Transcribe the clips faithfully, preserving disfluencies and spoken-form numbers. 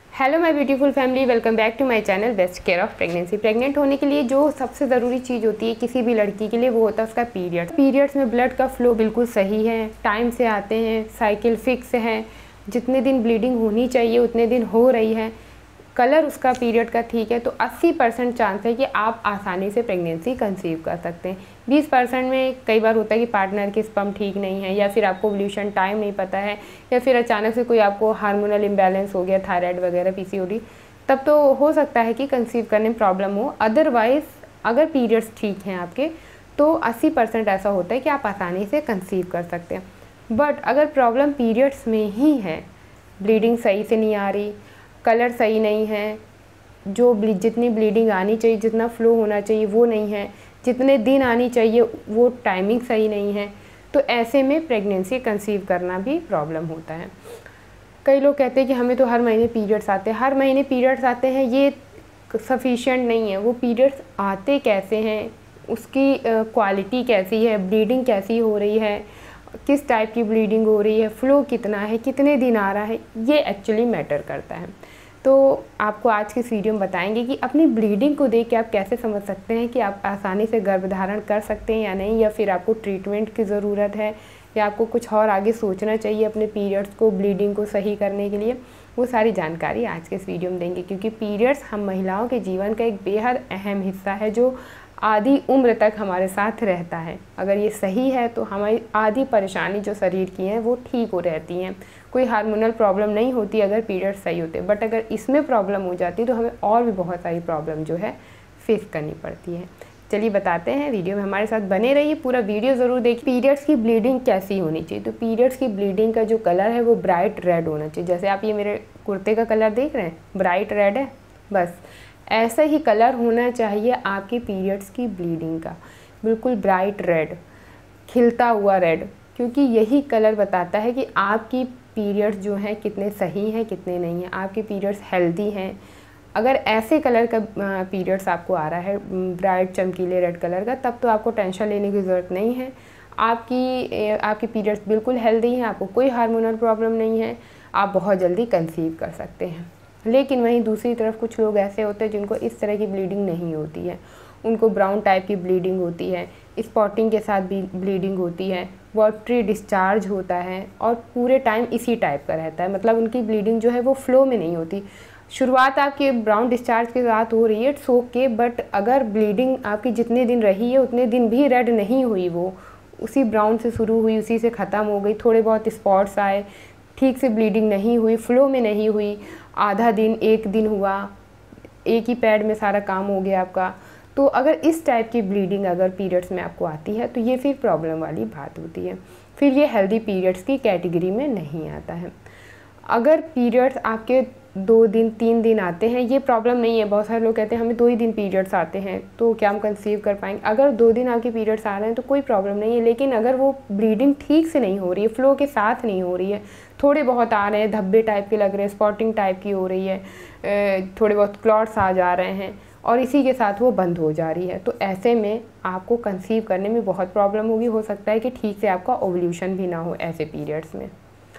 Hello my beautiful family, welcome back to my channel best care of pregnancy. Pregnant होने के लिए जो सबसे ज़रूरी चीज़ होती है किसी भी लड़की के लिए, वो होता है उसका पीरियड्स। पीरियड्स में ब्लड का फ्लो बिल्कुल सही है, टाइम से आते हैं, साइकिल फिक्स है, जितने दिन ब्लीडिंग होनी चाहिए उतने दिन हो रही है, कलर उसका पीरियड का ठीक है, तो अस्सी परसेंट चांस है कि आप आसानी से प्रेगनेंसी कंसीव कर सकते हैं। बीस परसेंट में कई बार होता है कि पार्टनर की स्पर्म ठीक नहीं है, या फिर आपको ओव्यूलेशन टाइम नहीं पता है, या फिर अचानक से कोई आपको हार्मोनल इम्बैलेंस हो गया, थायराइड वगैरह, पीसीओडी, तब तो हो सकता है कि कंसीव करने में प्रॉब्लम हो। अदरवाइज़ अगर पीरियड्स ठीक हैं आपके तो अस्सी परसेंट ऐसा होता है कि आप आसानी से कंसीव कर सकते हैं। बट अगर प्रॉब्लम पीरियड्स में ही है, ब्लीडिंग सही से नहीं आ रही, कलर सही नहीं है, जो जितनी ब्लीडिंग आनी चाहिए, जितना फ्लो होना चाहिए वो नहीं है, जितने दिन आनी चाहिए वो टाइमिंग सही नहीं है, तो ऐसे में प्रेगनेंसी कंसीव करना भी प्रॉब्लम होता है। कई लोग कहते हैं कि हमें तो हर महीने पीरियड्स आते हैं। हर महीने पीरियड्स आते हैं ये सफिशिएंट नहीं है। वो पीरियड्स आते कैसे हैं, उसकी क्वालिटी कैसी है, ब्लीडिंग कैसी हो रही है, किस टाइप की ब्लीडिंग हो रही है, फ़्लो कितना है, कितने दिन आ रहा है, ये एक्चुअली मैटर करता है। तो आपको आज की इस वीडियो में बताएंगे कि अपनी ब्लीडिंग को देख के आप कैसे समझ सकते हैं कि आप आसानी से गर्भधारण कर सकते हैं या नहीं, या फिर आपको ट्रीटमेंट की ज़रूरत है, या आपको कुछ और आगे सोचना चाहिए अपने पीरियड्स को, ब्लीडिंग को सही करने के लिए। वो सारी जानकारी आज के इस वीडियो में देंगे, क्योंकि पीरियड्स हम महिलाओं के जीवन का एक बेहद अहम हिस्सा है जो आधी उम्र तक हमारे साथ रहता है। अगर ये सही है तो हमारी आधी परेशानी जो शरीर की हैं वो ठीक हो रहती हैं। कोई हार्मोनल प्रॉब्लम नहीं होती अगर पीरियड सही होते, बट अगर इसमें प्रॉब्लम हो जाती तो हमें और भी बहुत सारी प्रॉब्लम जो है फेस करनी पड़ती है। चलिए बताते हैं, वीडियो में हमारे साथ बने रहिए, पूरा वीडियो ज़रूर देखिए। पीरियड्स की ब्लीडिंग कैसी होनी चाहिए, तो पीरियड्स की ब्लीडिंग का जो कलर है वो ब्राइट रेड होना चाहिए। जैसे आप ये मेरे कुर्ते का कलर देख रहे हैं, ब्राइट रेड है, बस ऐसा ही कलर होना चाहिए आपकी पीरियड्स की ब्लीडिंग का, बिल्कुल ब्राइट रेड, खिलता हुआ रेड, क्योंकि यही कलर बताता है कि आपकी पीरियड्स जो हैं कितने सही हैं कितने नहीं हैं, आपके पीरियड्स हेल्दी हैं। अगर ऐसे कलर का पीरियड्स आपको आ रहा है, ब्राइट चमकीले रेड कलर का, तब तो आपको टेंशन लेने की ज़रूरत नहीं है। आपकी आपके पीरियड्स बिल्कुल हेल्दी हैं, आपको कोई हार्मोनल प्रॉब्लम नहीं है, आप बहुत जल्दी कंसीव कर सकते हैं। लेकिन वहीं दूसरी तरफ कुछ लोग ऐसे होते हैं जिनको इस तरह की ब्लीडिंग नहीं होती है, उनको ब्राउन टाइप की ब्लीडिंग होती है, स्पॉटिंग के साथ भी ब्लीडिंग होती है, वाटरी डिस्चार्ज होता है और पूरे टाइम इसी टाइप का रहता है। मतलब उनकी ब्लीडिंग जो है वो फ्लो में नहीं होती। शुरुआत आपके ब्राउन डिस्चार्ज के साथ हो रही है, इट्स ओके, बट अगर ब्लीडिंग आपकी जितने दिन रही है उतने दिन भी रेड नहीं हुई, वो उसी ब्राउन से शुरू हुई, उसी से ख़त्म हो गई, थोड़े बहुत स्पॉट्स आए, ठीक से ब्लीडिंग नहीं हुई, फ्लो में नहीं हुई, आधा दिन एक दिन हुआ, एक ही पैड में सारा काम हो गया आपका, तो अगर इस टाइप की ब्लीडिंग अगर पीरियड्स में आपको आती है तो ये फिर प्रॉब्लम वाली बात होती है, फिर ये हेल्दी पीरियड्स की कैटेगरी में नहीं आता है। अगर पीरियड्स आपके दो दिन तीन दिन आते हैं, ये प्रॉब्लम नहीं है। बहुत सारे लोग कहते हैं हमें दो ही दिन पीरियड्स आते हैं तो क्या हम कंसीव कर पाएंगे। अगर दो दिन आपके पीरियड्स आ रहे हैं तो कोई प्रॉब्लम नहीं है, लेकिन अगर वो ब्लीडिंग ठीक से नहीं हो रही है, फ्लो के साथ नहीं हो रही है, थोड़े बहुत आ रहे हैं, धब्बे टाइप के लग रहे हैं, स्पॉटिंग टाइप की हो रही है, थोड़े बहुत क्लॉट्स आ जा रहे हैं और इसी के साथ वो बंद हो जा रही है, तो ऐसे में आपको कंसीव करने में बहुत प्रॉब्लम होगी। हो सकता है कि ठीक से आपका ओव्यूलेशन भी ना हो ऐसे पीरियड्स में।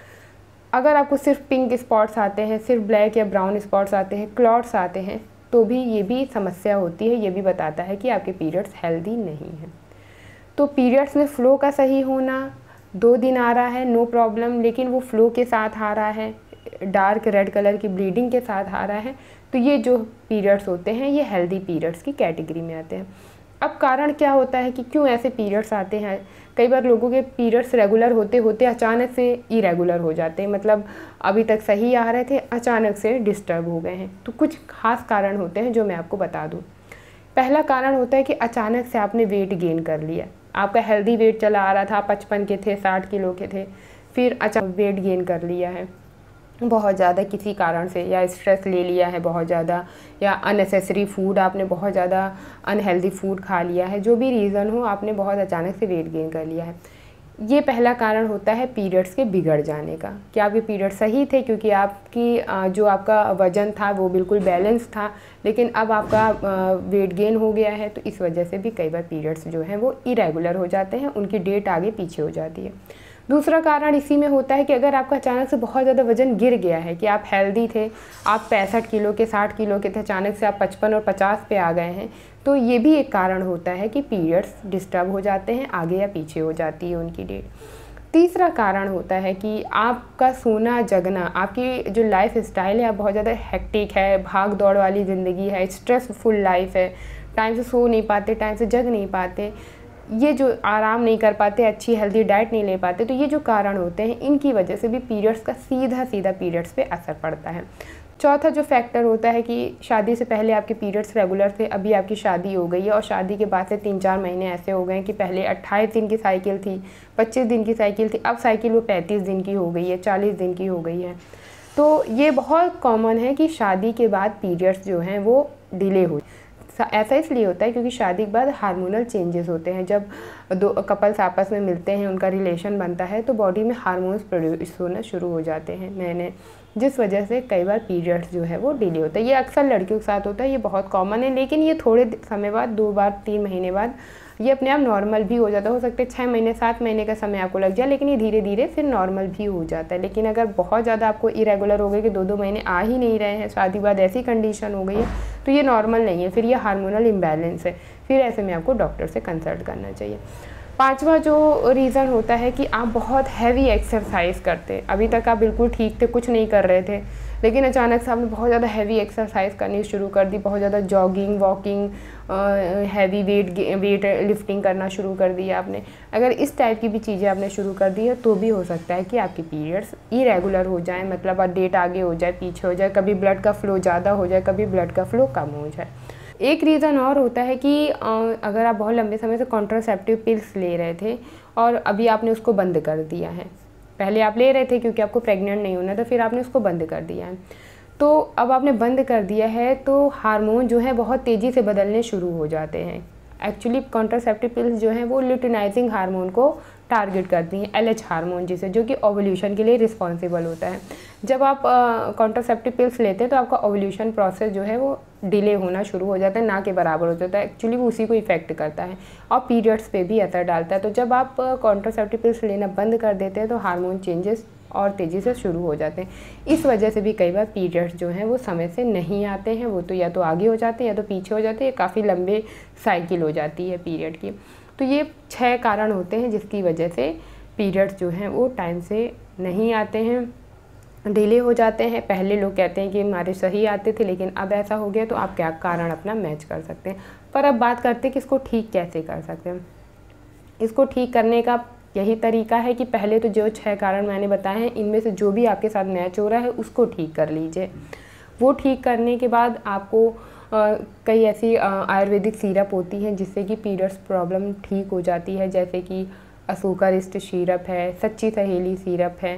अगर आपको सिर्फ पिंक स्पॉट्स आते हैं, सिर्फ ब्लैक या ब्राउन स्पॉट्स आते हैं, क्लॉट्स आते हैं, तो भी ये भी समस्या होती है, ये भी बताता है कि आपके पीरियड्स हेल्दी नहीं हैं। तो पीरियड्स में फ़्लो का सही होना, दो दिन आ रहा है नो प्रॉब्लम, लेकिन वो फ़्लो के साथ आ रहा है, डार्क रेड कलर की ब्लीडिंग के साथ आ रहा है, तो ये जो पीरियड्स होते हैं ये हेल्दी पीरियड्स की कैटेगरी में आते हैं। अब कारण क्या होता है कि क्यों ऐसे पीरियड्स आते हैं। कई बार लोगों के पीरियड्स रेगुलर होते होते अचानक से इरेगुलर हो जाते हैं, मतलब अभी तक सही आ रहे थे, अचानक से डिस्टर्ब हो गए हैं। तो कुछ खास कारण होते हैं जो मैं आपको बता दूं। पहला कारण होता है कि अचानक से आपने वेट गेन कर लिया, आपका हेल्दी वेट चला आ रहा था, पचपन के थे, साठ किलो के थे, फिर अचानक वेट गेन कर लिया है बहुत ज़्यादा किसी कारण से, या स्ट्रेस ले लिया है बहुत ज़्यादा, या अननेसेसरी फूड आपने बहुत ज़्यादा अनहेल्दी फूड खा लिया है, जो भी रीज़न हो आपने बहुत अचानक से वेट गेन कर लिया है। ये पहला कारण होता है पीरियड्स के बिगड़ जाने का, कि आपके पीरियड सही थे क्योंकि आपकी जो आपका वज़न था वो बिल्कुल बैलेंस था, लेकिन अब आपका वेट गेन हो गया है, तो इस वजह से भी कई बार पीरियड्स जो हैं वो इरेगुलर हो जाते हैं, उनकी डेट आगे पीछे हो जाती है। दूसरा कारण इसी में होता है कि अगर आपका अचानक से बहुत ज़्यादा वज़न गिर गया है, कि आप हेल्दी थे, आप पैंसठ किलो के, साठ किलो के थे, अचानक से आप पचपन और पचास पे आ गए हैं, तो ये भी एक कारण होता है कि पीरियड्स डिस्टर्ब हो जाते हैं, आगे या पीछे हो जाती है उनकी डेट। तीसरा कारण होता है कि आपका सोना जगना, आपकी जो लाइफ स्टाइल है, आप बहुत ज़्यादा हेक्टिक है, भाग दौड़ वाली ज़िंदगी है, स्ट्रेसफुल लाइफ है, टाइम से सो नहीं पाते, टाइम से जग नहीं पाते, ये जो आराम नहीं कर पाते, अच्छी हेल्दी डाइट नहीं ले पाते, तो ये जो कारण होते हैं इनकी वजह से भी पीरियड्स का सीधा सीधा पीरियड्स पे असर पड़ता है। चौथा जो फैक्टर होता है कि शादी से पहले आपके पीरियड्स रेगुलर थे, अभी आपकी शादी हो गई है और शादी के बाद से तीन चार महीने ऐसे हो गए हैं कि पहले अट्ठाईस दिन की साइकिल थी, पच्चीस दिन की साइकिल थी, अब साइकिल वो पैंतीस दिन की हो गई है, चालीस दिन की हो गई है। तो ये बहुत कॉमन है कि शादी के बाद पीरियड्स जो हैं वो डिले हो। ऐसा इसलिए होता है क्योंकि शादी के बाद हार्मोनल चेंजेस होते हैं। जब दो कपल्स आपस में मिलते हैं, उनका रिलेशन बनता है, तो बॉडी में हार्मोन्स प्रोड्यूस होना शुरू हो जाते हैं नए नए, जिस वजह से कई बार पीरियड्स जो है वो डिले होता है। ये अक्सर लड़कियों के साथ होता है, ये बहुत कॉमन है, लेकिन ये थोड़े समय बाद, दो बार तीन महीने बाद ये अपने आप नॉर्मल भी हो जाता है। हो सकता है छः महीने सात महीने का समय आपको लग जाए, लेकिन ये धीरे धीरे फिर नॉर्मल भी हो जाता है। लेकिन अगर बहुत ज़्यादा आपको इरेगुलर हो गए कि दो दो महीने आ ही नहीं रहे हैं, शादी बाद ऐसी कंडीशन हो गई है, तो ये नॉर्मल नहीं है, फिर ये हार्मोनल इम्बैलेंस है, फिर ऐसे में आपको डॉक्टर से कंसल्ट करना चाहिए। पांचवा जो रीज़न होता है कि आप बहुत हैवी एक्सरसाइज करते, अभी तक आप बिल्कुल ठीक थे, कुछ नहीं कर रहे थे, लेकिन अचानक से आपने बहुत ज़्यादा हैवी एक्सरसाइज करनी शुरू कर दी, बहुत ज़्यादा jogging, walking, heavy weight weight lifting करना शुरू कर दिया आपने। अगर इस टाइप की भी चीज़ें आपने शुरू कर दी है तो भी हो सकता है कि आपकी पीरियड्स इरेगुलर हो जाए, मतलब डेट आगे हो जाए, पीछे हो जाए, कभी ब्लड का फ्लो ज़्यादा हो जाए, कभी ब्लड का फ्लो कम हो जाए। एक रीज़न और होता है कि अगर आप बहुत लंबे समय से कॉन्ट्रासेप्टिव पिल्स ले रहे थे और अभी आपने उसको बंद कर दिया है, पहले आप ले रहे थे क्योंकि आपको प्रेग्नेंट नहीं होना था, फिर आपने उसको बंद कर दिया है, तो अब आपने बंद कर दिया है तो हार्मोन जो है बहुत तेज़ी से बदलने शुरू हो जाते हैं। एक्चुअली कॉन्ट्रासेप्टिव पिल्स जो हैं वो ल्यूटिनाइजिंग हार्मोन को टारगेट करती हैं, एल एच हार्मोन जिसे, जो कि ओवुलेशन के लिए रिस्पॉन्सिबल होता है। जब आप कॉन्ट्रासेप्टिव पिल्स लेते हैं तो आपका ओवुलेशन प्रोसेस जो है वो डिले होना शुरू हो जाता है, ना के बराबर हो जाता है। एक्चुअली वो उसी को इफेक्ट करता है और पीरियड्स पे भी असर डालता है। तो जब आप कॉन्ट्रासेप्टिव पिल्स लेना बंद कर देते हैं तो हार्मोन चेंजेस और तेज़ी से शुरू हो जाते हैं। इस वजह से भी कई बार पीरियड्स जो हैं वो समय से नहीं आते हैं, वो तो या तो आगे हो जाते हैं या तो पीछे हो जाते हैं, काफ़ी लंबे साइकिल हो जाती है पीरियड की। तो ये छह कारण होते हैं जिसकी वजह से पीरियड्स जो हैं वो टाइम से नहीं आते हैं, डिले हो जाते हैं। पहले लोग कहते हैं कि हमारे सही आते थे लेकिन अब ऐसा हो गया, तो आप क्या कारण अपना मैच कर सकते हैं। पर अब बात करते हैं कि इसको ठीक कैसे कर सकते हैं। इसको ठीक करने का यही तरीका है कि पहले तो जो छह कारण मैंने बताए हैं इनमें से जो भी आपके साथ मैच हो रहा है उसको ठीक कर लीजिए। वो ठीक करने के बाद आपको आ, कई ऐसी आयुर्वेदिक सिरप होती हैं जिससे कि पीरियड्स प्रॉब्लम ठीक हो जाती है, जैसे कि अशोकारिष्ट सिरप है, सच्ची सहेली सिरप है,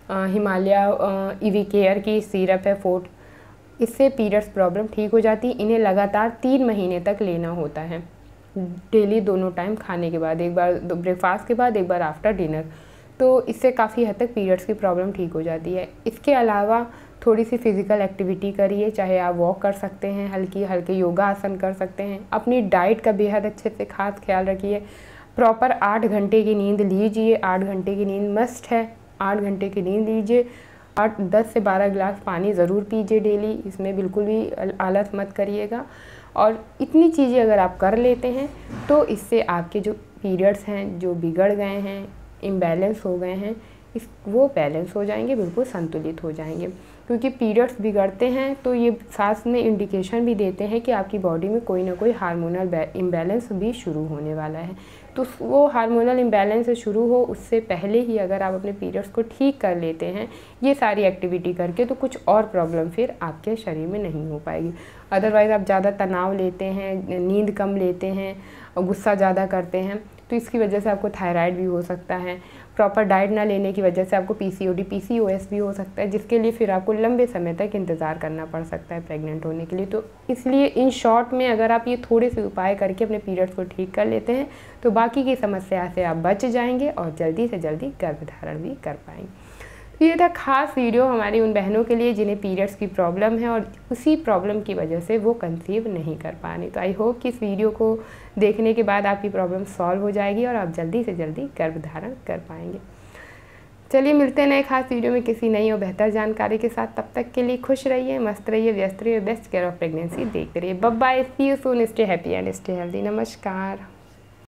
हिमालय ईवी केयर की सिरप है फोर्ट, इससे पीरियड्स प्रॉब्लम ठीक हो जाती है। इन्हें लगातार तीन महीने तक लेना होता है, डेली दोनों टाइम खाने के बाद, एक बार ब्रेकफास्ट के बाद, एक बार आफ्टर डिनर। तो इससे काफ़ी हद तक पीरियड्स की प्रॉब्लम ठीक हो जाती है। इसके अलावा थोड़ी सी फिज़िकल एक्टिविटी करिए, चाहे आप वॉक कर सकते हैं, हल्की हल्के योगा आसन कर सकते हैं। अपनी डाइट का बेहद अच्छे से खास ख्याल रखिए। प्रॉपर आठ घंटे की नींद लीजिए, आठ घंटे की नींद मस्ट है, आठ घंटे की नींद लीजिए। आठ दस से बारह गिलास पानी ज़रूर पीजिए डेली, इसमें बिल्कुल भी आलस मत करिएगा। और इतनी चीज़ें अगर आप कर लेते हैं तो इससे आपके जो पीरियड्स हैं जो बिगड़ गए हैं, इम्बैलेंस हो गए हैं, इस वो बैलेंस हो जाएंगे, बिल्कुल संतुलित हो जाएंगे। क्योंकि पीरियड्स बिगड़ते हैं तो ये साथ में इंडिकेशन भी देते हैं कि आपकी बॉडी में कोई ना कोई हार्मोनल इम्बैलेंस भी शुरू होने वाला है। तो वो हार्मोनल इम्बैलेंस शुरू हो उससे पहले ही अगर आप अपने पीरियड्स को ठीक कर लेते हैं ये सारी एक्टिविटी करके, तो कुछ और प्रॉब्लम फिर आपके शरीर में नहीं हो पाएगी। अदरवाइज़ आप ज़्यादा तनाव लेते हैं, नींद कम लेते हैं और गुस्सा ज़्यादा करते हैं तो इसकी वजह से आपको थायराइड भी हो सकता है। प्रॉपर डाइट ना लेने की वजह से आपको पीसीओडी, पीसीओएस भी हो सकता है, जिसके लिए फिर आपको लंबे समय तक इंतज़ार करना पड़ सकता है प्रेग्नेंट होने के लिए। तो इसलिए इन शॉर्ट में अगर आप ये थोड़े से उपाय करके अपने पीरियड्स को ठीक कर लेते हैं तो बाकी की समस्या से आप बच जाएंगे और जल्दी से जल्दी गर्भधारण भी कर पाएंगे। तो ये था खास वीडियो हमारी उन बहनों के लिए जिन्हें पीरियड्स की प्रॉब्लम है और उसी प्रॉब्लम की वजह से वो कंसीव नहीं कर पा रही। तो आई होप कि इस वीडियो को देखने के बाद आपकी प्रॉब्लम सॉल्व हो जाएगी और आप जल्दी से जल्दी गर्भधारण कर पाएंगे। चलिए मिलते हैं नए खास वीडियो में किसी नई और बेहतर जानकारी के साथ। तब तक के लिए खुश रहिए, मस्त रहिए, व्यस्त रहिए, बेस्ट केयर ऑफ प्रेगनेंसी देखते रहिए। Bye bye, see you soon, stay happy and stay healthy. नमस्कार।